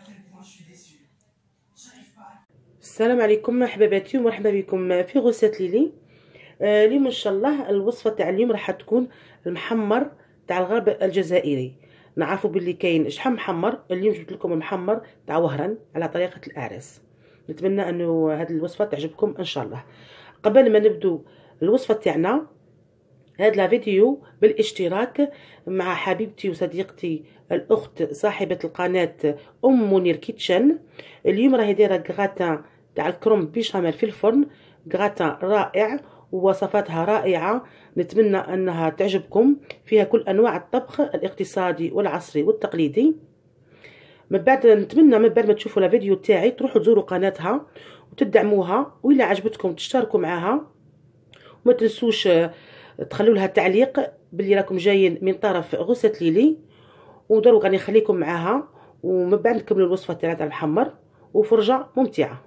السلام عليكم حباباتي ومرحبا بكم في غوسات ليلي. اليوم ان شاء الله الوصفه تاع اليوم راح تكون المحمر تاع الغرب الجزائري. نعرفوا باللي كاين شحال محمر، اليوم جبت لكم المحمر تاع وهران على طريقه الاعراس. نتمنى انه هذه الوصفه تعجبكم ان شاء الله. قبل ما نبدو الوصفه تاعنا، هذا لا فيديو بالاشتراك مع حبيبتي وصديقتي الاخت صاحبه القناه منير كيتشن. اليوم راهي دايره غراتان تاع الكروم بيشاميل في الفرن، غراتان رائع ووصفاتها رائعه، نتمنى انها تعجبكم. فيها كل انواع الطبخ الاقتصادي والعصري والتقليدي. نتمنى من بعد ما تشوفوا الفيديو تاعي تروحوا تزوروا قناتها وتدعموها، وإلا عجبتكم تشتركوا معها، وما تنسوش تخلوا لها تعليق باللي راكم جايين من طرف غوسة ليلي، ودروك راني نخليكم معاها، ومن بعد نكملوا الوصفه تاع المحمر وفرجه ممتعه.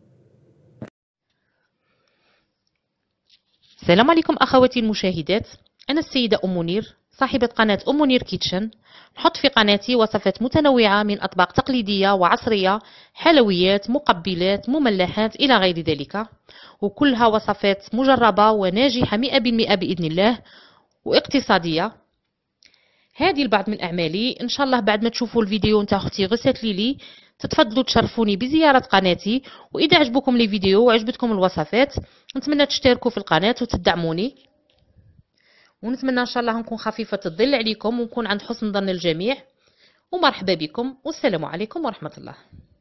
السلام عليكم اخواتي المشاهدات، انا السيده منير صاحبه قناه منير كيتشن. نحط في قناتي وصفات متنوعه من اطباق تقليديه وعصريه، حلويات، مقبلات، مملحات الى غير ذلك، وكلها وصفات مجربه وناجحه 100% باذن الله واقتصاديه. هذه البعض من اعمالي، ان شاء الله بعد ما تشوفوا الفيديو نتاع اختي غوسات ليلي تتفضلوا تشرفوني بزياره قناتي. واذا عجبكم لي فيديو وعجبتكم الوصفات، نتمنى تشتركوا في القناه وتدعموني، ونتمنى ان شاء الله نكون خفيفه الظل عليكم ونكون عند حسن ظن الجميع. ومرحبا بكم والسلام عليكم ورحمه الله.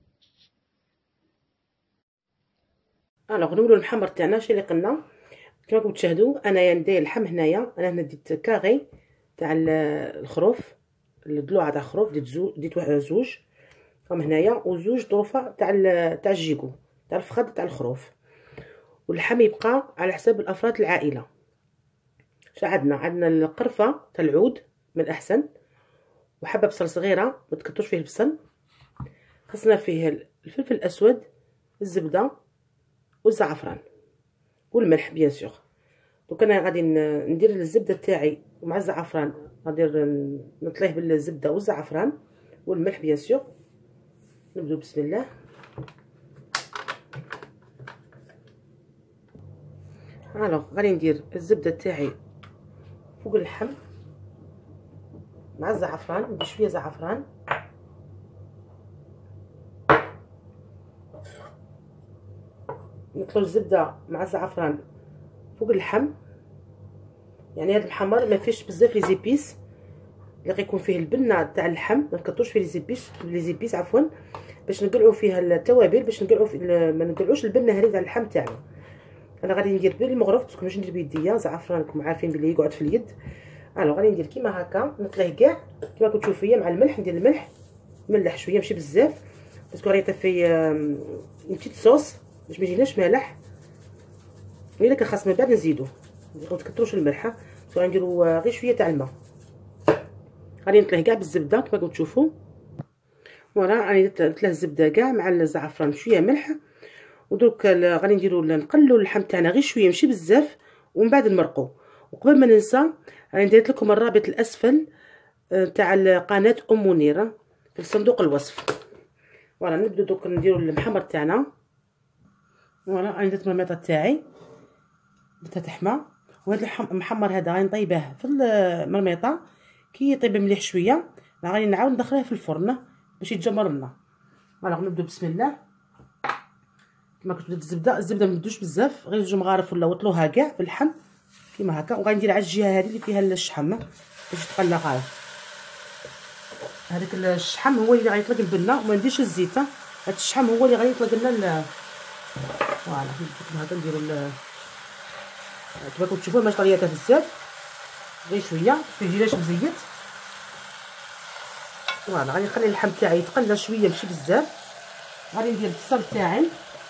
نقولوا المحمر تاعنا شي اللي قلنا كما راكم تشاهدوا. انا ندير اللحم هنايا، انا هنا ديت كاغي تاع الخروف، الضلوع تاع الخروف، ديت واحد زوج هم هنايا، وزوج ظروفه تاع الجيكو تاع الفخذ تاع الخروف. واللحم يبقى على حساب الافراد العائله. عندنا القرفه تاع العود من الاحسن، وحبه بصل صغيره ما تكثرش فيه البصل. خصنا فيه الفلفل الاسود، الزبده والزعفران والملح بيان سور. دوك انا غادي ندير الزبده تاعي مع الزعفران، غادي نطليه بالزبده والزعفران والملح بيان سور. نبدو بسم الله. غادي ندير الزبده تاعي فوق اللحم مع الزعفران، ندير شويه زعفران، نطلو الزبده مع الزعفران فوق اللحم. يعني هذا المحمر ما فيهش بزاف لي زيبيس، اللي غيكون فيه البنه تاع اللحم ما نكثرش فيه لي زيبيس عفوا، باش نقلعوا فيها التوابل، باش نقلعوا ما نقلعوش البنه هذه تاع اللحم تاعنا. انا غادي ندير بالمغرف باسكو ماشي ندير بيديا، زعفران راكم عارفين بلي يقعد في اليد. غادي ندير كيما هكا، نطليه كاع كيما كنتو فيا مع الملح. ندير الملح ملح شويه ماشي بزاف، باسكو راه يطيب نتيت صوص باش ما يجيناش مالح. الا كان خاص من بعد نزيدو، ما تكثروش الملح، باسكو غنديروا غير شويه تاع الماء. غادي نطليه كاع بالزبده كما كنتو تشوفوا. فوالا راني نطليه الزبده كاع مع الزعفران شويه ملح. ودروك غادي نقلوا اللحم تاعنا غير شويه ماشي بزاف، ومن بعد نمرقوا. وقبل ما ننسى راني درت لكم الرابط الاسفل تاع قناه منيره في صندوق الوصف. فوالا نبداو دوك نديروا المحمر تاعنا. فوالا راني درت المرميطه تاعي درتها تحمى، وهذا المحمر هذا غادي نطيبه في المرميطه. كي يطيب مليح شويه غادي نعاود ندخليه في الفرن باش يتجمر لنا. فوالا نبداو بسم الله. كما كنت بدات الزبده ما ندوش بزاف، غير جوج مغارف ولا وطلوها كاع في اللحم كيما هكا. وغادي ندير على الجهه هذه اللي فيها الشحم باش تقلى غاية. هذاك الشحم هو اللي غيطلق البنه، وما نديرش الزيت. هذا الشحم هو اللي غادي يطلق لنا فوالا كيما هكا. نديرو كما كنتو تشوفوا ماشي طرياتها بزاف، غير شويه ميجيناش مزيت. فوالا غادي نخلي اللحم تاعي يتقلى شويه ماشي بزاف. غادي ندير البصل تاعي،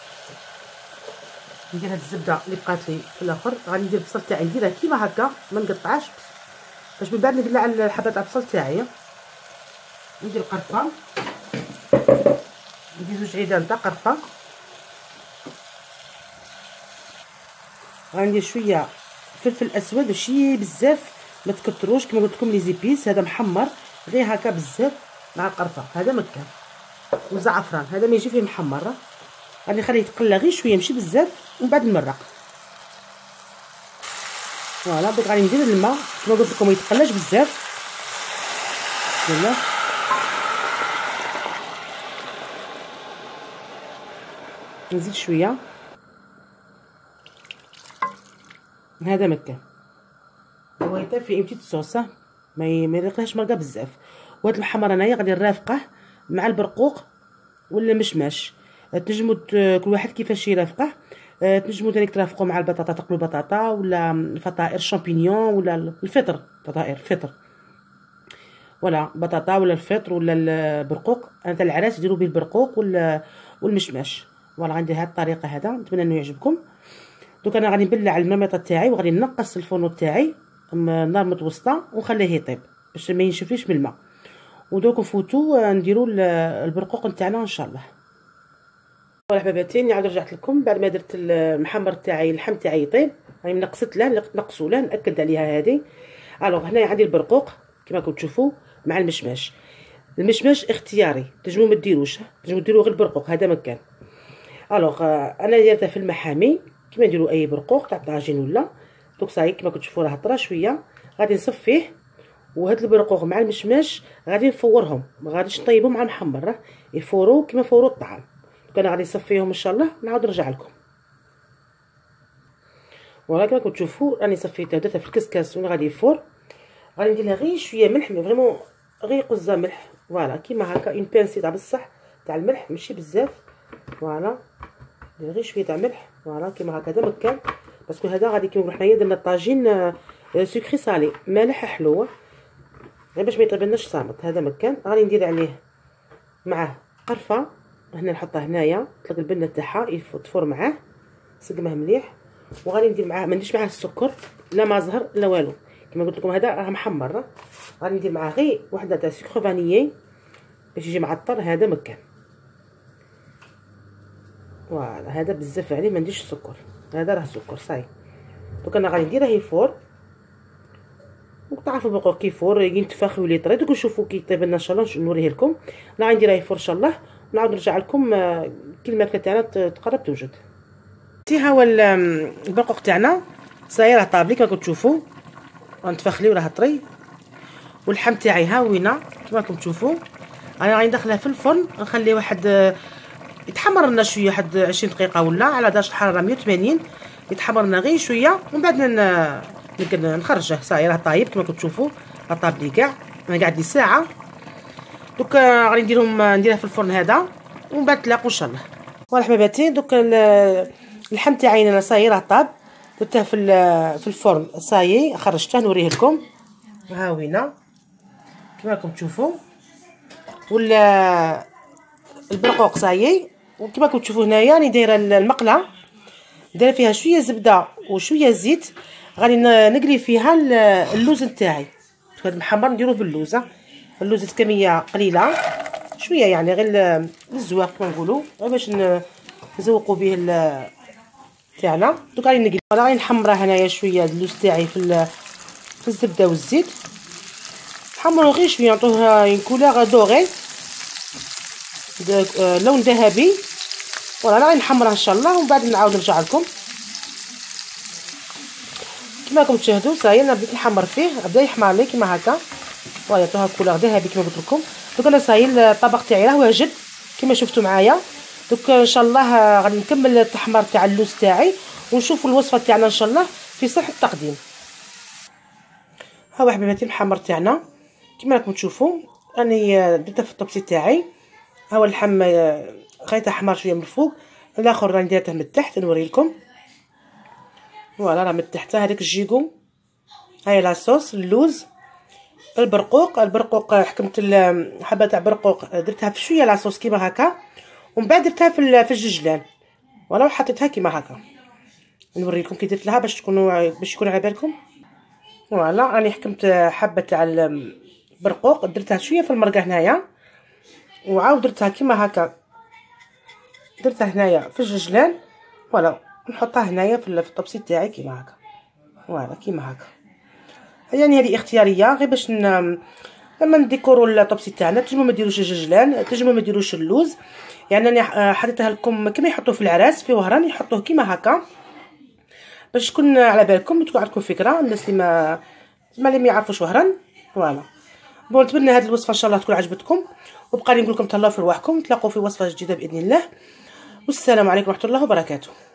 ندير هاد الزبده اللي بقات لي في الاخر. غادي ندير البصل تاعي نديرها كيما هكا ما نقطعش، باش من بعد نقلع الحبه تاع البصل تاعي. ندير قرفه، ندير زوج عيدان تاع قرفه. غندير شويه فلفل اسود ماشي بزاف، ما تكتروش كما قلت لكم لي زيبيس. هذا محمر غير هكا بزاف مع القرفه، هذا مكان. والزعفران. هذا ما يجي فيه محمر، غادي نخليه يتقلى غير شويه ماشي بزاف ومن بعد نمرق. فوالا دونك غادي ندير الماء كما قلت لكم ما يتقلاش بزاف. بسم الله. نزيد شويه. هذا مكان هو يطيب في امتيت الصوصه ما يريقلهاش مرقه بزاف. وهاد المحمر انايا غادي نرافقه مع البرقوق ولا المشماش. تنجموا كل واحد كيفاش يرافقه. تنجموا ثاني ترافقوا مع البطاطا، تقلوا بطاطا ولا فطائر شامبينيون ولا الفطر، فطائر فطر ولا بطاطا ولا الفطر ولا البرقوق. انا تاع العراس يديروا به البرقوق والمشماش. فوالا غندير هاد الطريقه هذا، نتمنى انه يعجبكم. دوك انا غادي نبلع الماميطه تاعي وغادي نقص الفرن تاعي نار متوسطه ونخليه يطيب باش ما ينشفليش من الماء. ودوك نفوتو نديرو البرقوق نتاعنا ان شاء الله. فوالا حباباتي نعاود رجعت لكم بعد ما درت المحمر تاعي، اللحم تاعي يطيب. راني نقصت له نقصوا له ناكد عليها هذه. الوغ هنايا عندي البرقوق كما راكم تشوفوا مع المشماش. المشماش اختياري، تنجموا ما ديروش، تنجموا ديروا غير البرقوق هذا مكان. الوغ انا درتها في المحامي كما نديروا اي برقوق تاع طاجين ولا. دوك صاي كما كتشوفوا راه طرا شويه، غادي نصفيه. وهاد البرقوق مع المشماش غادي نفورهم، ما غاديش نطيبهم مع المحمر، راه يفوروا كما فوروا الطعام. دوك انا غادي نصفيهم ان شاء الله نعاود نرجع لكم. فوالا كما كتشوفوا راني صفيتها درتها في الكسكاس وانا غادي يفور. غادي ندير لها غير شويه ملح، مي فريمون غير قزه ملح. فوالا كيما هكا اون بانسي تاع بصح تاع الملح ماشي بزاف. فوالا ندير غير شويه تاع ملح. فوالا كيما هكا هذا مكان باسكو هذا غادي كيما حنايا درنا الطاجين سكري صالي مالح حلو غير باش ما يطيبلناش صامت. هذا مكان غادي ندير عليه معاه قرفه. هنا نحطها هنايا تلقى البنه تاعها تفور معاه سقمه مليح. وغادي ندير معاه ما نديرش معاه السكر لا ما زهر لا والو. كما قلت لكم هذا راه محمر. غادي ندير معاه غير وحده تاع سكر فانيي باش يجي معطر. هذا مكان فوالا هذا بزاف عليه ما نديرش السكر، هذا راه سكر صاي. دوك انا غادي نديره يفور وتعرفوا البرقوق كيفور ينتفخ ويلي طري. دوك نشوفوا كي يطيب لنا ان شاء الله نوريه لكم. انا غادي نديره يفور ان شاء الله ونعاود نرجع لكم كي الماكله تاعنا تقرب توجد. ها هو البرقوق تاعنا صاير طابلي كما كتشوفوا غنتفخ لي وراه طري. واللحم تاعي هاوينه كما راكم تشوفوا. انا غادي ندخلها في الفرن نخليه واحد يتحمر لنا شويه واحد 20 دقيقه ولا على درجه الحراره 180. يتحمر لنا غير شويه ومن بعد نخرجه. صاير راه طايب كما كتشوفوا راه طاب لي كاع. انا قاعد لي ساعه. دوك غادي نديرها في الفرن هذا ومن بعد تلاقوا ان شاء الله. فوالا حباباتي دوك اللحم تاعي انا صاير راه طاب. درته في الفرن صايي خرجته نوريه لكم. هاوينه كما راكم تشوفوا. ولا البرقوق صايي وكما راكم تشوفوا هنايا راني دايره المقله دايره فيها شويه زبده وشويه زيت. غادي نقلي فيها اللوز نتاعي. هذا المحمر نديروه باللوز. اللوز كميه قليله شويه يعني غير للزواق كما نقولوا غير باش نزوقوا به تاعنا. دوك غادي نقلي غادي نحمرها هنايا شويه اللوز تاعي في الزبده والزيت. نحمرو غير شويه نعطوه كولور دوغي لون ذهبي. فوالا غادي نحمرها ان شاء الله ومن بعد نعاود نرجع لكم. كما راكم تشاهدوا صاير انا بديت نحمر فيه بدا يحمر لي كما هكا. فوالا عطوها كولور ذهبي كما قلت لكم. دوك انا صاير الطبق تاعي راه واجد كما شفتوا معايا. دوك ان شاء الله غادي نكمل التحمير تاع اللوز تاعي ونشوفوا الوصفه تاعنا ان شاء الله في صحن التقديم. ها هو حبيباتي المحمر تاعنا كما راكم تشوفوا راني درته في الطبسي تاعي. ها هو اللحم خليته احمر شويه من الفوق، الاخر راني درته من التحت نوري لكم. فوالا راه من التحت هذاك الجيكو. هاي لاصوص اللوز البرقوق حكمت حبه تاع برقوق درتها في شويه لاصوص كيما هكا ومن بعد درتها في الججلان. ولا وحطيتها كيما هكا نوري لكم كي درت لها باش يكون على بالكم. فوالا راني حكمت حبه تاع البرقوق درتها شويه في المرقه هنايا وعاود درتها كيما هكا درتها هنايا في الججلان. فوالا نحطها هنايا في الطبسي تاعي كيما هكا. فوالا كيما هكا يعني هذه اختياريه غير باش لما نديكورو الطبسي تاعنا تنجمو ما ديروش الججلان، تنجمو ما ديروش اللوز. يعني انا حطيتها لكم كما يحطوه في العراس في وهران، يحطوه كيما هكا باش تكون على بالكم، تكون عندكم فكره الناس اللي ما يعرفوش وهران. فوالا بون، نتمنى هذه الوصفه ان شاء الله تكون عجبتكم، وبقى لي نقول لكم تهلاو في رواحكم، نتلاقوا في وصفه جديده باذن الله، والسلام عليكم ورحمه الله وبركاته.